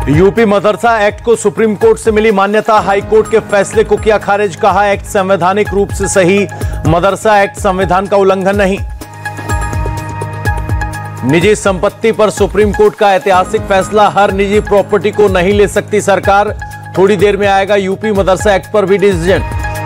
UP मदरसा act को supreme court से मिली मान्यता, हाई कोर्ट के फैसले को किया खारिज, कहा एक्ट संवैधानिक रूप से सही, मदरसा एक्ट संविधान का उल्लंघन नहीं। निजी संपत्ति पर सुप्रीम कोर्ट का ऐतिहासिक फैसला, हर निजी प्रॉपर्टी को नहीं ले सकती सरकार, थोड़ी देर में आएगा यूपी मदरसा एक्ट पर भी डिसीजन।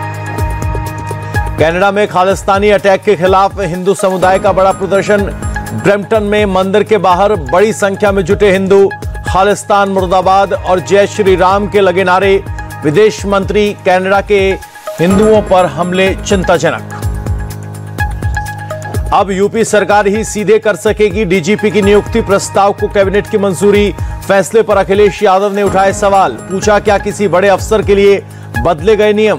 कनाडा में खालिस्तानी अटैक के खिलाफ हिंदू समुदाय का बड़ा प्रदर्शन, ब्रैम्पटन में मंदिर के बाहर बड़ी संख्या में जुटे हिंदू, खालिस्तान मुर्दाबाद और जय श्री राम के लगे नारे। विदेश मंत्री कनाडा के हिंदुओं पर हमले चिंताजनक। अब यूपी सरकार ही सीधे कर सकेगी डीजीपी की नियुक्ति, प्रस्ताव को कैबिनेट की मंजूरी। फैसले पर अखिलेश यादव ने उठाए सवाल, पूछा क्या किसी बड़े अफसर के लिए बदले गए नियम।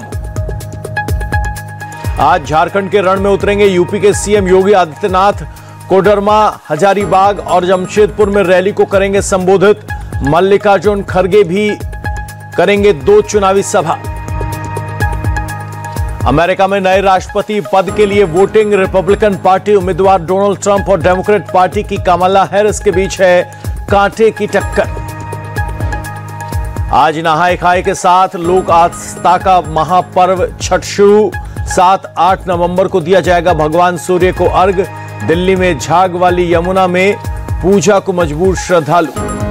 आज झारखंड के रण में उतरेंगे यूपी के सीएम योगी आदित्यनाथ, कोडरमा, हजारीबाग और जमशेदपुर में रैली को करेंगे संबोधित। मल्लिकार्जुन खड़गे भी करेंगे 2 चुनावी सभा। अमेरिका में नए राष्ट्रपति पद के लिए वोटिंग, रिपब्लिकन पार्टी उम्मीदवार डोनाल्ड ट्रंप और डेमोक्रेट पार्टी की कमला हैरिस के बीच है कांटे की टक्कर। आज नहाए खाए के साथ लोक आस्था का महापर्व छठ शुरू, 7-8 नवंबर को दिया जाएगा भगवान सूर्य को अर्घ। दिल्ली में झाग वाली यमुना में पूजा को मजबूर श्रद्धालु।